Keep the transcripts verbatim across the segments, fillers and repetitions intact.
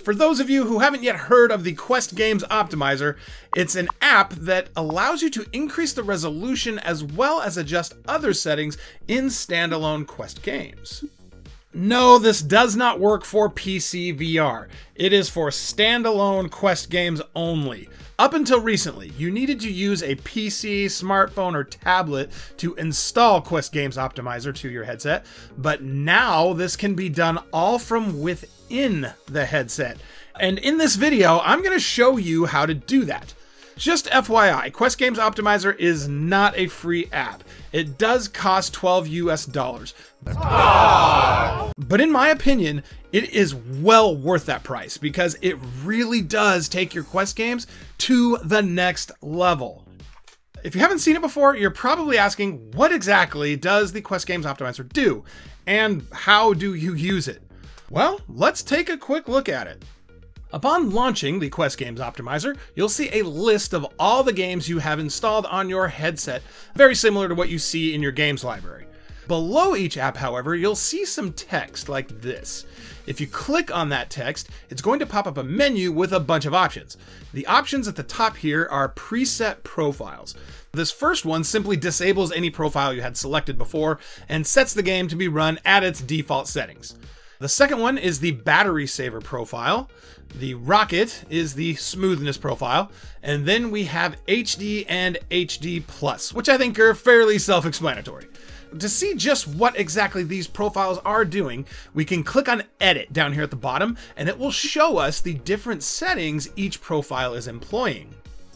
For those of you who haven't yet heard of the Quest Games Optimizer, it's an app that allows you to increase the resolution as well as adjust other settings in standalone Quest games. No, this does not work for P C V R. It is for standalone Quest games only. Up until recently, you needed to use a P C, smartphone, or tablet to install Quest Games Optimizer to your headset, but now this can be done all from within the headset. And in this video, I'm going to show you how to do that. Just F Y I, Quest Games Optimizer is not a free app. It does cost twelve U S dollars. Aww. But in my opinion, it is well worth that price because it really does take your Quest games to the next level. If you haven't seen it before, you're probably asking, what exactly does the Quest Games Optimizer do? And how do you use it? Well, let's take a quick look at it. Upon launching the Quest Games Optimizer, you'll see a list of all the games you have installed on your headset, very similar to what you see in your games library. Below each app, however, you'll see some text like this. If you click on that text, it's going to pop up a menu with a bunch of options. The options at the top here are preset profiles. This first one simply disables any profile you had selected before and sets the game to be run at its default settings. The second one is the battery saver profile. The rocket is the smoothness profile. And then we have H D and H D plus, which I think are fairly self-explanatory. To see just what exactly these profiles are doing, we can click on Edit down here at the bottom, and it will show us the different settings each profile is employing.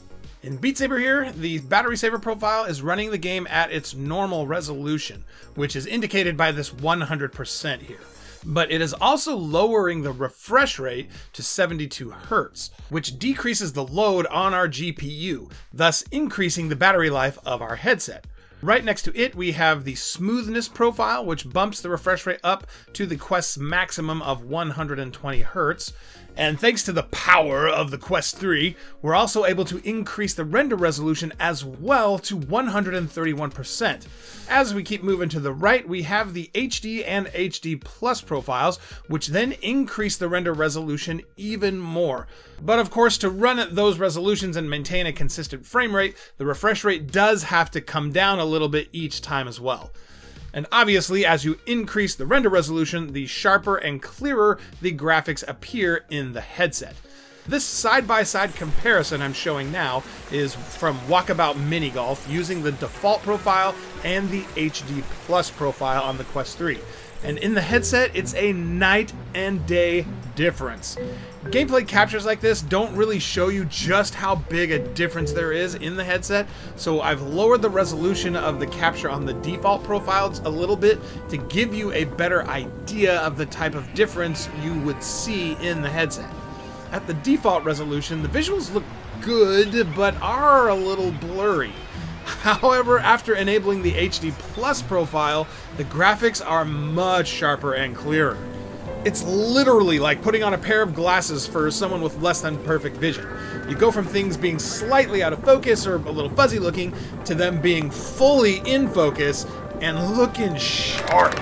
In Beat Saber here, the battery saver profile is running the game at its normal resolution, which is indicated by this one hundred percent here. But it is also lowering the refresh rate to seventy-two hertz, which decreases the load on our G P U, thus increasing the battery life of our headset. Right next to it, we have the smoothness profile, which bumps the refresh rate up to the Quest's maximum of one hundred twenty hertz. And thanks to the power of the Quest three, we're also able to increase the render resolution as well to one hundred thirty-one percent. As we keep moving to the right, we have the H D and H D plus profiles, which then increase the render resolution even more. But of course, to run at those resolutions and maintain a consistent frame rate, the refresh rate does have to come down a little bit each time as well. And obviously, as you increase the render resolution, the sharper and clearer the graphics appear in the headset. This side-by-side comparison I'm showing now is from Walkabout Mini Golf using the default profile and the H D plus profile on the Quest three. And in the headset, it's a night and day difference. Gameplay captures like this don't really show you just how big a difference there is in the headset, so I've lowered the resolution of the capture on the default profiles a little bit to give you a better idea of the type of difference you would see in the headset. At the default resolution, the visuals look good, but are a little blurry. However, after enabling the H D plus profile, the graphics are much sharper and clearer. It's literally like putting on a pair of glasses for someone with less than perfect vision. You go from things being slightly out of focus or a little fuzzy looking to them being fully in focus and looking sharp.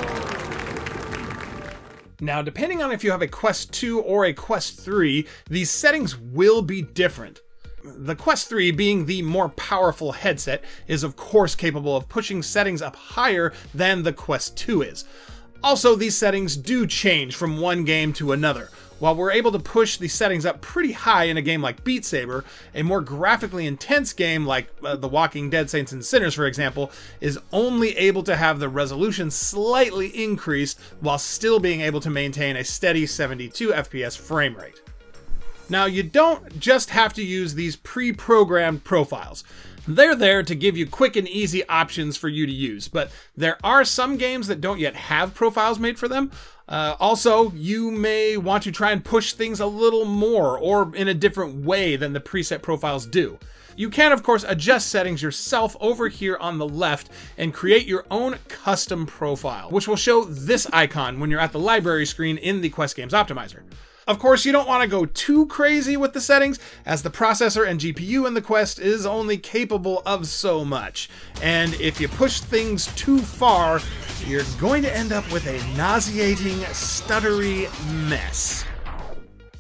Now, depending on if you have a Quest two or a Quest three, these settings will be different. The Quest three, being the more powerful headset, is of course capable of pushing settings up higher than the Quest two is. Also, these settings do change from one game to another. While we're able to push the settings up pretty high in a game like Beat Saber, a more graphically intense game like uh, The Walking Dead Saints and Sinners, for example, is only able to have the resolution slightly increased while still being able to maintain a steady seventy-two F P S frame rate. Now, you don't just have to use these pre-programmed profiles. They're there to give you quick and easy options for you to use, but there are some games that don't yet have profiles made for them. Uh, also, you may want to try and push things a little more or in a different way than the preset profiles do. You can, of course, adjust settings yourself over here on the left and create your own custom profile, which will show this icon when you're at the library screen in the Quest Games Optimizer. Of course, you don't want to go too crazy with the settings, as the processor and G P U in the Quest is only capable of so much. And if you push things too far, you're going to end up with a nauseating, stuttery mess.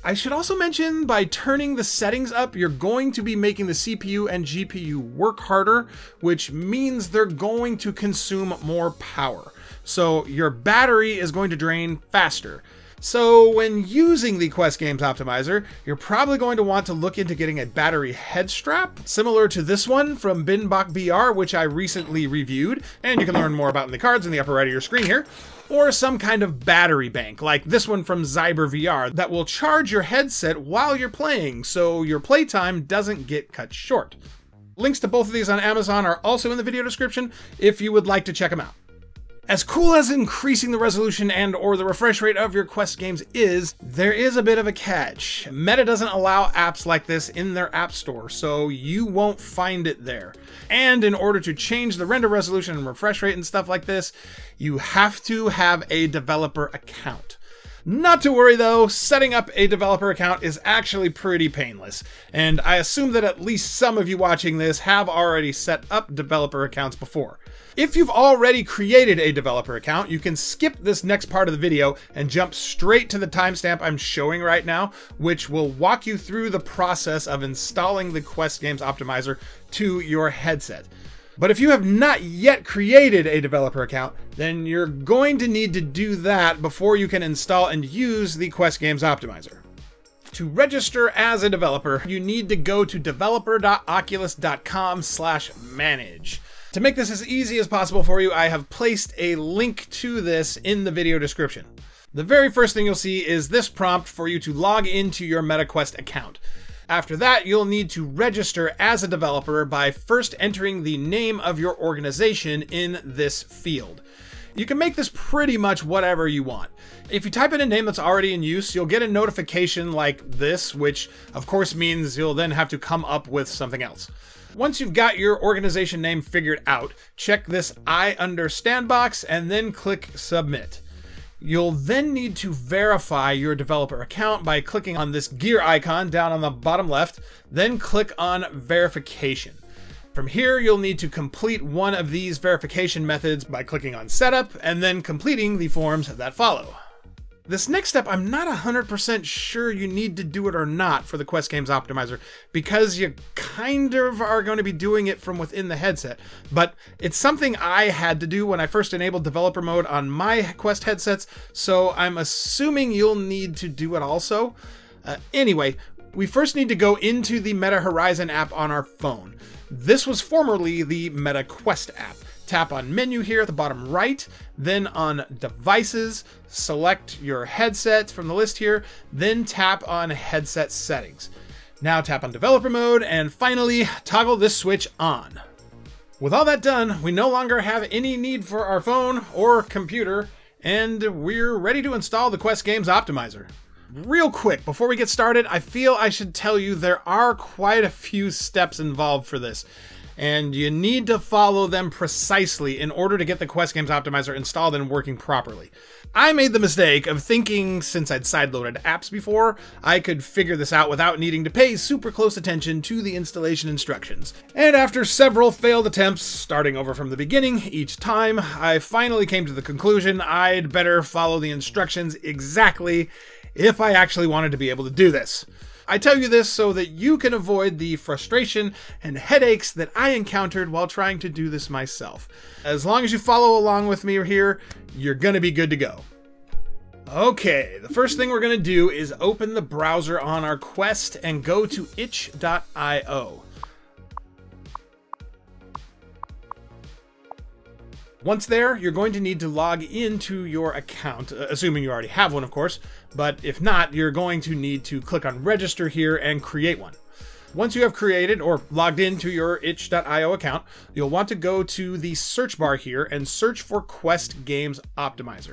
I should also mention, by turning the settings up, you're going to be making the C P U and G P U work harder, which means they're going to consume more power. So your battery is going to drain faster. So when using the Quest Games Optimizer, you're probably going to want to look into getting a battery head strap, similar to this one from Binbach V R, which I recently reviewed, and you can learn more about in the cards in the upper right of your screen here, or some kind of battery bank, like this one from Zyber V R, that will charge your headset while you're playing, so your playtime doesn't get cut short. Links to both of these on Amazon are also in the video description if you would like to check them out. As cool as increasing the resolution and or the refresh rate of your Quest games is, there is a bit of a catch. Meta doesn't allow apps like this in their app store, so you won't find it there. And in order to change the render resolution and refresh rate and stuff like this, you have to have a developer account. Not to worry though, setting up a developer account is actually pretty painless, and I assume that at least some of you watching this have already set up developer accounts before. If you've already created a developer account, you can skip this next part of the video and jump straight to the timestamp I'm showing right now, which will walk you through the process of installing the Quest Games Optimizer to your headset. But if you have not yet created a developer account, then you're going to need to do that before you can install and use the Quest Games Optimizer. To register as a developer, you need to go to developer dot oculus dot com slash manage. To make this as easy as possible for you, I have placed a link to this in the video description. The very first thing you'll see is this prompt for you to log into your MetaQuest account. After that, you'll need to register as a developer by first entering the name of your organization in this field. You can make this pretty much whatever you want. If you type in a name that's already in use, you'll get a notification like this, which of course means you'll then have to come up with something else. Once you've got your organization name figured out, check this I understand box and then click submit. You'll then need to verify your developer account by clicking on this gear icon down on the bottom left, then click on verification. From here, you'll need to complete one of these verification methods by clicking on setup and then completing the forms that follow. This next step, I'm not one hundred percent sure you need to do it or not for the Quest Games Optimizer, because you kind of are going to be doing it from within the headset, but it's something I had to do when I first enabled developer mode on my Quest headsets, so I'm assuming you'll need to do it also. Uh, anyway, we first need to go into the Meta Horizon app on our phone. This was formerly the MetaQuest app. Tap on menu here at the bottom right, then on devices, select your headset from the list here, then tap on headset settings. Now tap on developer mode and finally toggle this switch on. With all that done, we no longer have any need for our phone or computer, and we're ready to install the Quest Games Optimizer. Real quick, before we get started, I feel I should tell you there are quite a few steps involved for this, and you need to follow them precisely in order to get the Quest Games Optimizer installed and working properly. I made the mistake of thinking, since I'd sideloaded apps before, I could figure this out without needing to pay super close attention to the installation instructions. And after several failed attempts, starting over from the beginning each time, I finally came to the conclusion I'd better follow the instructions exactly if I actually wanted to be able to do this. I tell you this so that you can avoid the frustration and headaches that I encountered while trying to do this myself. As long as you follow along with me here, you're gonna be good to go. Okay, the first thing we're gonna do is open the browser on our Quest and go to itch dot i o. Once there, you're going to need to log into your account, assuming you already have one, of course, but if not, you're going to need to click on register here and create one. Once you have created or logged into your itch dot i o account, you'll want to go to the search bar here and search for Quest Games Optimizer.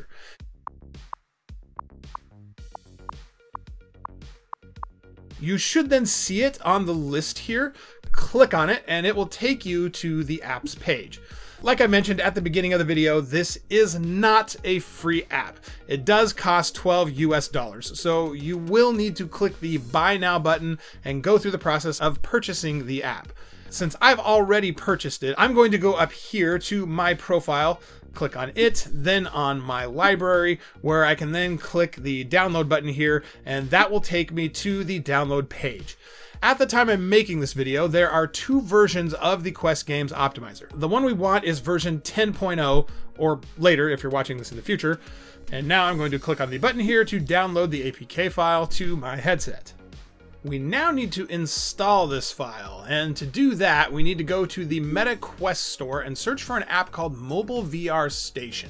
You should then see it on the list here. Click on it and it will take you to the apps page. Like I mentioned at the beginning of the video, this is not a free app. It does cost twelve U S dollars, so you will need to click the Buy Now button and go through the process of purchasing the app. Since I've already purchased it, I'm going to go up here to my profile, click on it, then on my library, where I can then click the download button here, and that will take me to the download page. At the time I'm making this video, there are two versions of the Quest Games Optimizer. The one we want is version ten point oh, or later if you're watching this in the future. And now I'm going to click on the button here to download the A P K file to my headset. We now need to install this file, and to do that, we need to go to the Meta Quest store and search for an app called Mobile V R Station.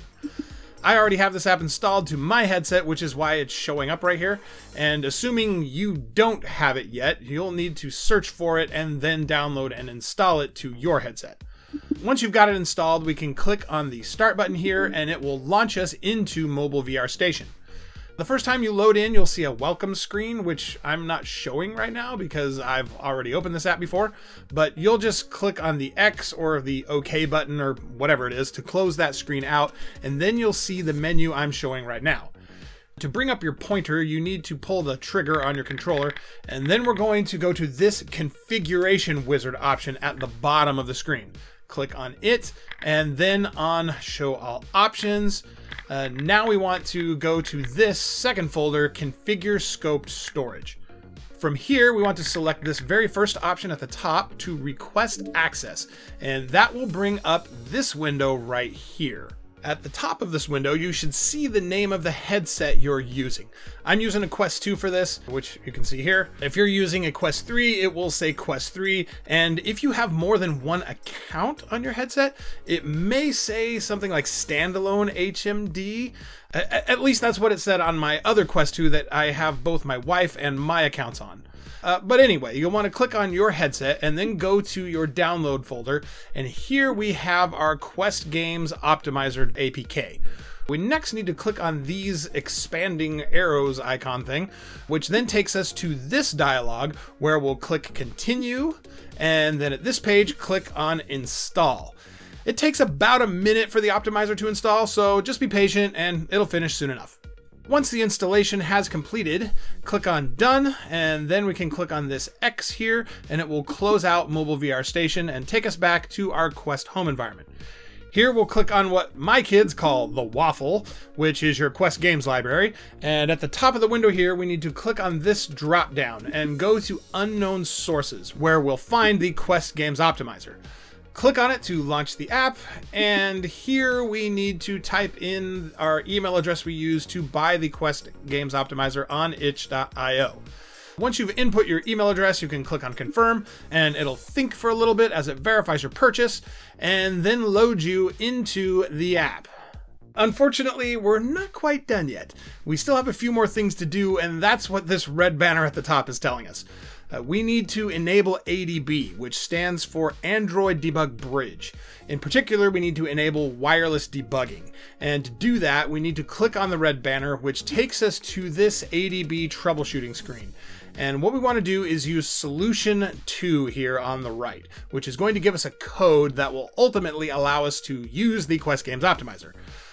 I already have this app installed to my headset, which is why it's showing up right here, and assuming you don't have it yet, you'll need to search for it and then download and install it to your headset. Once you've got it installed, we can click on the Start button here, and it will launch us into Mobile V R Station. The first time you load in, you'll see a welcome screen, which I'm not showing right now because I've already opened this app before, but you'll just click on the X or the OK button or whatever it is to close that screen out, and then you'll see the menu I'm showing right now. To bring up your pointer, you need to pull the trigger on your controller, and then we're going to go to this configuration wizard option at the bottom of the screen. Click on it, and then on Show All Options. Uh, now we want to go to this second folder, Configure Scoped Storage. From here, we want to select this very first option at the top to request access, and that will bring up this window right here. At the top of this window, you should see the name of the headset you're using. I'm using a Quest two for this, which you can see here. If you're using a Quest three, it will say Quest three. And if you have more than one account on your headset, it may say something like standalone H M D. At least that's what it said on my other Quest two that I have both my wife and my accounts on. Uh, but anyway, you'll want to click on your headset and then go to your download folder. And here we have our Quest Games Optimizer A P K. We next need to click on these expanding arrows icon thing, which then takes us to this dialog where we'll click continue. And then at this page, click on install. It takes about a minute for the optimizer to install, so just be patient and it'll finish soon enough. Once the installation has completed, click on Done, and then we can click on this X here, and it will close out Mobile V R Station and take us back to our Quest home environment. Here we'll click on what my kids call the waffle, which is your Quest Games library, and at the top of the window here, we need to click on this drop down and go to Unknown Sources, where we'll find the Quest Games Optimizer. Click on it to launch the app, and here we need to type in our email address we use to buy the Quest Games Optimizer on itch dot i o. Once you've input your email address, you can click on confirm, and it'll think for a little bit as it verifies your purchase, and then load you into the app. Unfortunately, we're not quite done yet. We still have a few more things to do, and that's what this red banner at the top is telling us. Uh, we need to enable A D B, which stands for Android Debug Bridge. In particular, we need to enable wireless debugging. And to do that, we need to click on the red banner, which takes us to this A D B troubleshooting screen. And what we want to do is use solution two here on the right, which is going to give us a code that will ultimately allow us to use the Quest Games Optimizer.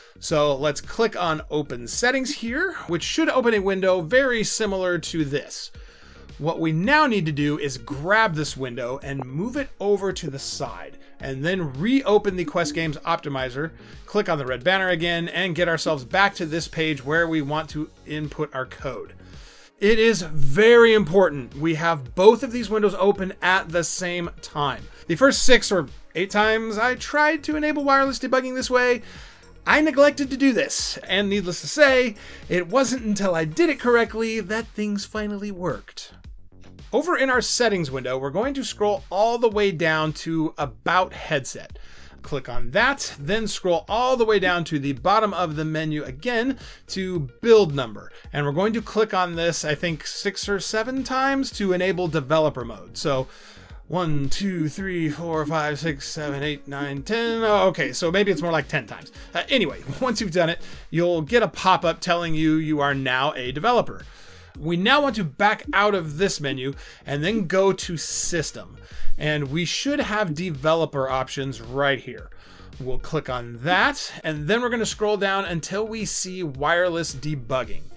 So let's click on Open Settings here, which should open a window very similar to this. What we now need to do is grab this window and move it over to the side, and then reopen the Quest Games Optimizer, click on the red banner again, and get ourselves back to this page where we want to input our code. It is very important we have both of these windows open at the same time. The first six or eight times I tried to enable wireless debugging this way, I neglected to do this, and needless to say, it wasn't until I did it correctly that things finally worked. Over in our settings window, we're going to scroll all the way down to About Headset. Click on that, then scroll all the way down to the bottom of the menu again to Build Number. And we're going to click on this, I think, six or seven times to enable developer mode. So one, two, three, four, five, six, seven, eight, nine, ten. Oh, okay, so maybe it's more like ten times. Uh, anyway, once you've done it, you'll get a pop-up telling you you are now a developer. We now want to back out of this menu and then go to System. And we should have developer options right here. We'll click on that, and then we're going to scroll down until we see wireless debugging.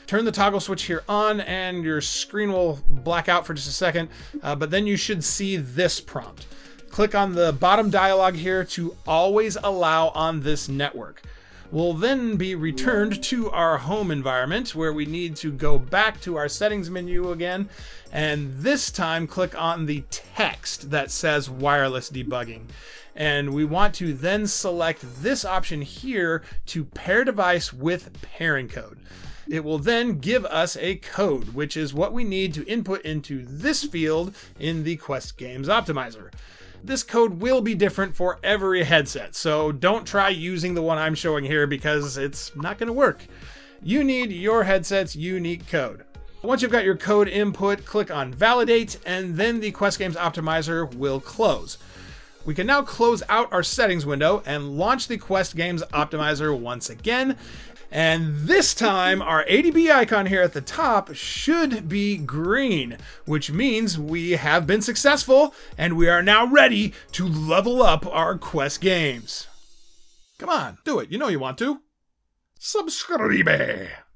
Turn the toggle switch here on and your screen will black out for just a second, uh, but then you should see this prompt. Click on the bottom dialog here to always allow on this network. We'll then be returned to our home environment where we need to go back to our settings menu again, and this time click on the text that says wireless debugging. And we want to then select this option here to pair device with pairing code. It will then give us a code, which is what we need to input into this field in the Quest Games Optimizer. This code will be different for every headset, so don't try using the one I'm showing here because it's not going to work. You need your headset's unique code. Once you've got your code input, click on Validate, and then the Quest Games Optimizer will close. We can now close out our settings window and launch the Quest Games Optimizer once again. And this time, our A D B icon here at the top should be green, which means we have been successful and we are now ready to level up our Quest games. Come on, do it. You know you want to. Subscribe.